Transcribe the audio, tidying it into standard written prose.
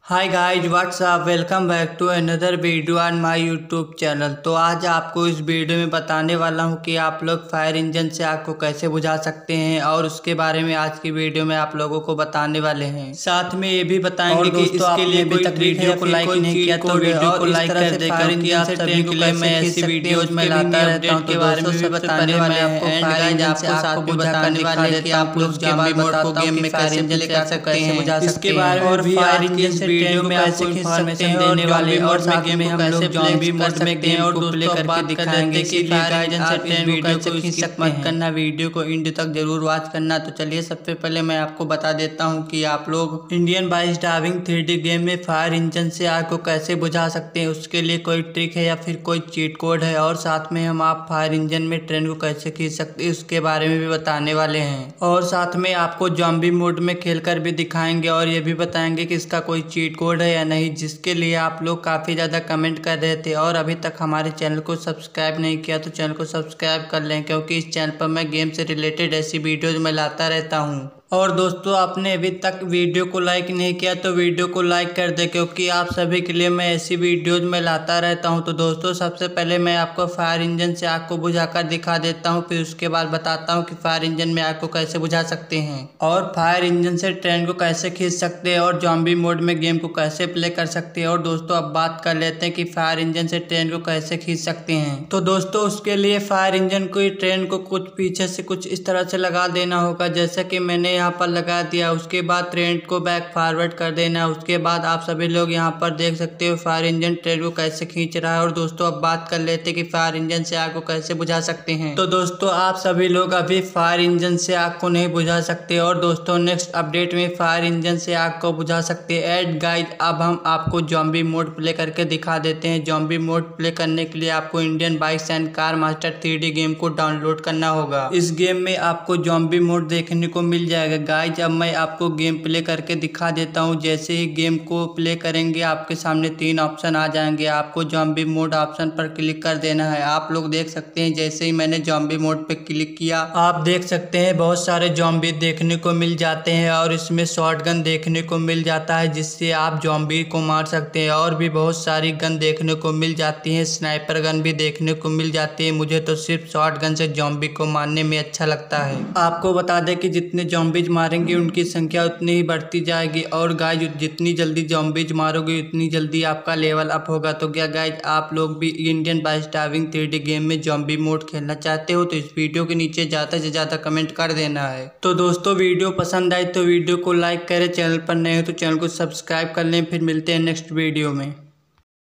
Hi guys what's up welcome back to another video on my YouTube channel. तो आज आपको इस वीडियो में बताने वाला हूं कि आप लोग फायर इंजन से आग को कैसे बुझा सकते हैं और उसके बारे में आज की वीडियो में आप लोगों को बताने वाले हैं। साथ में ये भी बताएंगे कि इसके लिए कोई वीडियो को लाइक नहीं किया तो वीडियो को लाइक कर दे, क्योंकि आप सभी के लिए मैं ऐसी वीडियोज में लाता रहता हूं। तो बारे में भी बताने वाले हैं एंड गाइज आपको बताने वाले हैं कि आप लोग जॉम्बी मोड को गेम में कैसे प्ले कर सकते हैं, इसके बारे में भी फायर इंजन से वीडियो में आपको इन्फॉर्मेशन देने वाले और साथ में हम लोग जॉम्बी मोड में गेम को प्ले करके दिखाएंगे कि गाइडेंस से ट्रेन वीडियो को स्किप मत करना, वीडियो को एंड तक जरूर वॉच करना। तो चलिए सबसे पहले मैं आपको बता देता हूं कि आप लोग Indian bike driving 3D game में फायर इंजन से आग को कैसे बुझा सकते हैं, उसके लिए कोई ट्रिक है या फिर कोई चीट कोड है, और साथ में हम आप फायर इंजन में ट्रेन को कैसे खींच सकते हैं उसके बारे में भी बताने वाले हैं, और साथ में आपको जॉम्बी मोड में खेलकर भी दिखाएंगे और ये भी बताएंगे कि इसका कोई चीट कोड है या नहीं, जिसके लिए आप लोग काफ़ी ज़्यादा कमेंट कर रहे थे। और अभी तक हमारे चैनल को सब्सक्राइब नहीं किया तो चैनल को सब्सक्राइब कर लें, क्योंकि इस चैनल पर मैं गेम से रिलेटेड ऐसी वीडियोज़ में लाता रहता हूँ। और दोस्तों आपने अभी तक वीडियो को लाइक नहीं किया तो वीडियो को लाइक कर दे, क्योंकि आप सभी के लिए मैं ऐसी वीडियोज़ में लाता रहता हूं। तो दोस्तों सबसे पहले मैं आपको फायर इंजन से आग को बुझाकर दिखा देता हूं, फिर उसके बाद बताता हूं कि फायर इंजन में आग को कैसे बुझा सकते हैं और फायर इंजन से ट्रेन को कैसे खींच सकते हैं और जॉम्बी मोड में गेम को कैसे प्ले कर सकते हैं। और दोस्तों अब बात कर लेते हैं कि फायर इंजन से ट्रेन को कैसे खींच सकते हैं। तो दोस्तों उसके लिए फायर इंजन को ट्रेन को कुछ पीछे से कुछ इस तरह से लगा देना होगा, जैसे कि मैंने यहाँ पर लगा दिया। उसके बाद ट्रेन को बैक फॉरवर्ड कर देना। उसके बाद आप सभी लोग यहाँ पर देख सकते हो फायर इंजन ट्रेन को कैसे खींच रहा है। और दोस्तों अब बात कर लेते हैं कि फायर इंजन से आग को कैसे बुझा सकते हैं। तो दोस्तों आप सभी लोग अभी फायर इंजन से आग को नहीं बुझा सकते, और दोस्तों नेक्स्ट अपडेट में फायर इंजन से आग को बुझा सकते हैं। एंड गाइज अब हम आपको जॉम्बी मोड प्ले करके दिखा देते हैं। जॉम्बी मोड प्ले करने के लिए आपको Indian bikes and car master 3D game को डाउनलोड करना होगा। इस गेम में आपको जॉम्बी मोड देखने को मिल जाएगा। गाइज अब मैं आपको गेम प्ले करके दिखा देता हूं। जैसे ही गेम को प्ले करेंगे आपके सामने 3 ऑप्शन आ जाएंगे। आपको जॉम्बी मोड ऑप्शन पर क्लिक कर देना है। आप लोग देख सकते हैं जैसे ही मैंने जॉम्बी मोड पे क्लिक किया आप देख सकते हैं बहुत सारे जॉम्बी देखने को मिल जाते हैं, और इसमें शॉटगन देखने को मिल जाता है जिससे आप जॉम्बी को मार सकते हैं। और भी बहुत सारी गन देखने को मिल जाती है, स्नाइपर गन भी देखने को मिल जाती है। मुझे तो सिर्फ शॉटगन से जॉम्बी को मारने में अच्छा लगता है। आपको बता दें कि जितने जॉम्बीज मारेंगे उनकी संख्या उतनी ही बढ़ती जाएगी, और गाइज जितनी जल्दी जॉम्बीज मारोगे उतनी जल्दी आपका लेवल अप होगा। तो क्या गाइज आप लोग भी Indian bike driving 3D game में जॉम्बी मोड खेलना चाहते हो तो इस वीडियो के नीचे ज़्यादा से ज़्यादा कमेंट कर देना है। तो दोस्तों वीडियो पसंद आए तो वीडियो को लाइक करें, चैनल पर नए हो तो चैनल को सब्सक्राइब कर लें। फिर मिलते हैं नेक्स्ट वीडियो में।